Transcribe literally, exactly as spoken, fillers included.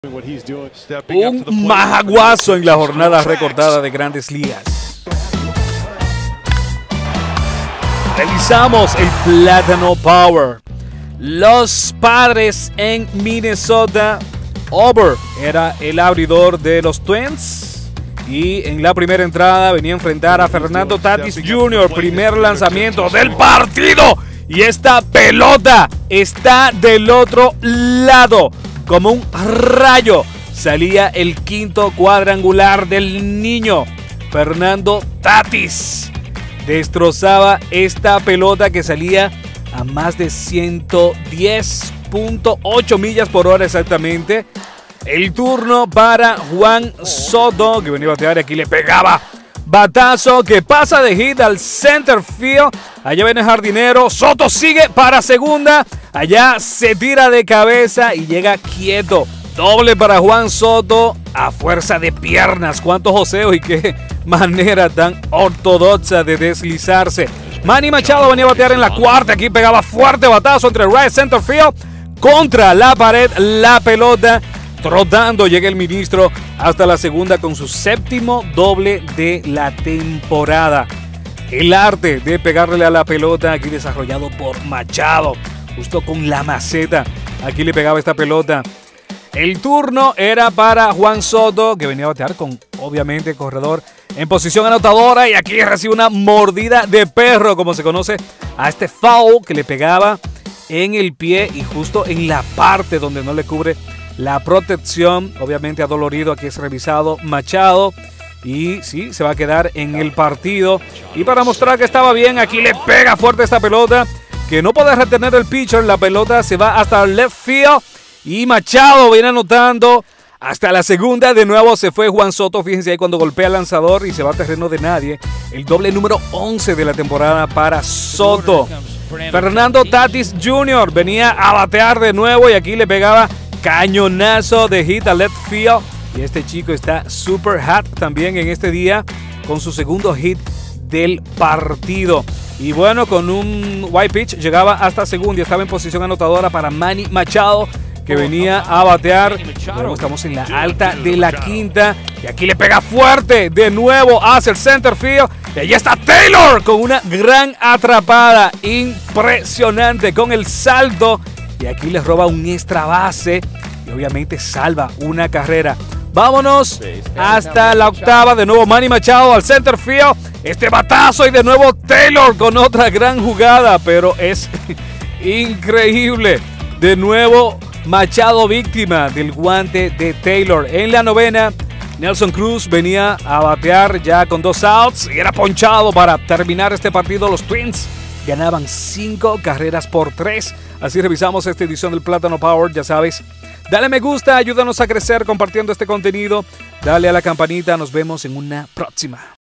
Un majaguazo en la jornada recortada de Grandes Ligas. Realizamos el Plátano Power. Los Padres en Minnesota. Ober era el abridor de los Twins. Y en la primera entrada venía a enfrentar a Fernando Tatis junior Primer lanzamiento del partido. Y esta pelota está del otro lado. Como un rayo salía el quinto cuadrangular del niño. Fernando Tatis destrozaba esta pelota que salía a más de ciento diez punto ocho millas por hora exactamente. El turno para Juan Soto, que venía a batear y aquí le pegaba batazo que pasa de hit al center field. Allá viene el jardinero. Soto sigue para segunda. Allá se tira de cabeza y llega quieto. Doble para Juan Soto a fuerza de piernas. Cuántos joseos y qué manera tan ortodoxa de deslizarse. Manny Machado venía a batear en la cuarta. Aquí pegaba fuerte batazo entre right center field contra la pared. La pelota trotando. Llega el ministro hasta la segunda con su séptimo doble de la temporada. El arte de pegarle a la pelota aquí desarrollado por Machado. Justo con la maceta. Aquí le pegaba esta pelota. El turno era para Juan Soto, que venía a batear con, obviamente, corredor en posición anotadora. Y aquí recibe una mordida de perro, como se conoce a este foul que le pegaba en el pie y justo en la parte donde no le cubre la protección. Obviamente adolorido, aquí es revisado Machado. Y sí, se va a quedar en el partido. Y para mostrar que estaba bien, aquí le pega fuerte esta pelota, que no puede retener el pitcher. La pelota se va hasta el left field. Y Machado viene anotando hasta la segunda. De nuevo se fue Juan Soto. Fíjense ahí cuando golpea al lanzador y se va a terreno de nadie. El doble número once de la temporada para Soto. Fernando Tatis junior venía a batear de nuevo y aquí le pegaba cañonazo de hit al left field. Y este chico está super hot también en este día con su segundo hit del partido. Y bueno, con un white pitch llegaba hasta segunda y estaba en posición anotadora para Manny Machado, que venía a batear. Luego estamos en la alta de la quinta y aquí le pega fuerte de nuevo hacia el center field. Y allá está Taylor con una gran atrapada impresionante con el salto. Y aquí le roba un extra base y obviamente salva una carrera. Vámonos hasta la octava. De nuevo Manny Machado al center field. Este batazo y de nuevo Taylor con otra gran jugada. Pero es increíble. De nuevo Machado víctima del guante de Taylor. En la novena, Nelson Cruz venía a batear ya con dos outs y era ponchado para terminar este partido. Los Twins ganaban cinco carreras por tres. Así revisamos esta edición del Plátano Power. Ya sabes, dale me gusta, ayúdanos a crecer compartiendo este contenido. Dale a la campanita, nos vemos en una próxima.